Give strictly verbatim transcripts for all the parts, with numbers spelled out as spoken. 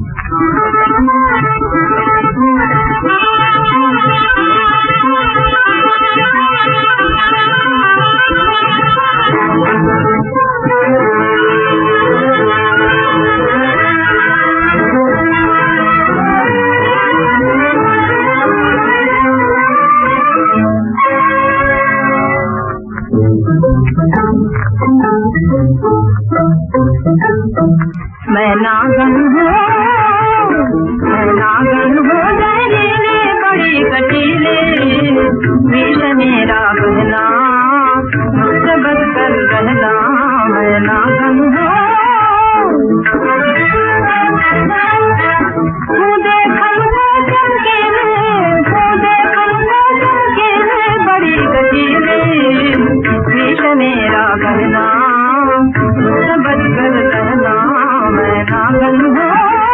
मैं नागन हूँ, मैं नागन हूँ जहरीले बड़ी कटीले, विष मेरा बहना मुझसे बच कर रहना। मैं नागन हूँ, तू देखन को चमकीले, तू देखन को चमकीले बड़ी कटीले, विष मेरा बहना मुझसे बच कर रहना। मैं नागन हूँ।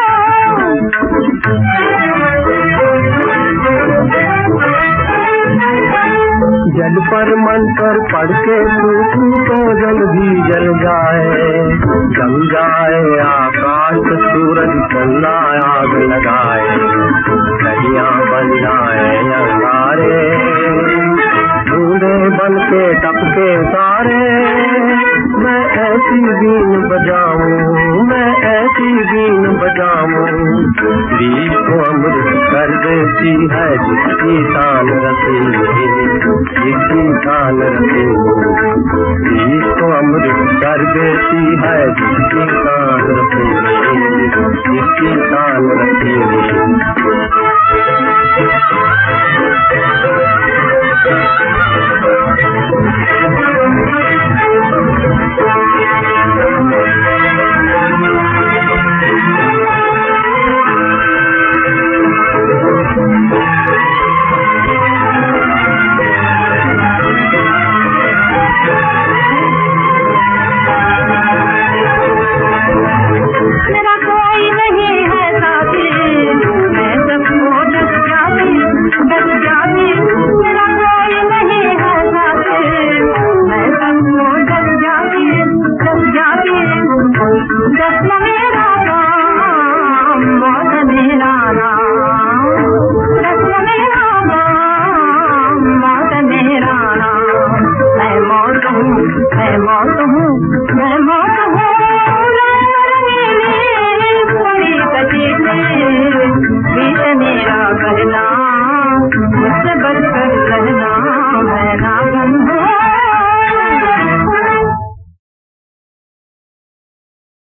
जल पर मन पर पड़ के तू तो जल भी जल जाए, जल जाए आकाश सूरज चलना आग लगाए, नदियाँ बन जाए अंगारे, बूंदे बन के टपके सारे। मैं ऐसी बीन बजाऊं, मैं ऐसी बीन बजाऊं, बीच को अमृत कर देती है जिसकी तान रसीली, जिसकी तान रसीली, बीच को अमृत कर देती है जिसकी तान रसीली, जिसकी तान रसीली। मेरा कोई नहीं है साथी, मैं सबको डस जाती, डस जाती। मेरा कोई नहीं है साथी, मैं सबको डस जाती, डस जाती। डसना मेरा काम, मौत मेरा नाम, डसना मेरा काम, मौत मेरा नाम। मैं मौत हूँ, मैं मौत हूँ।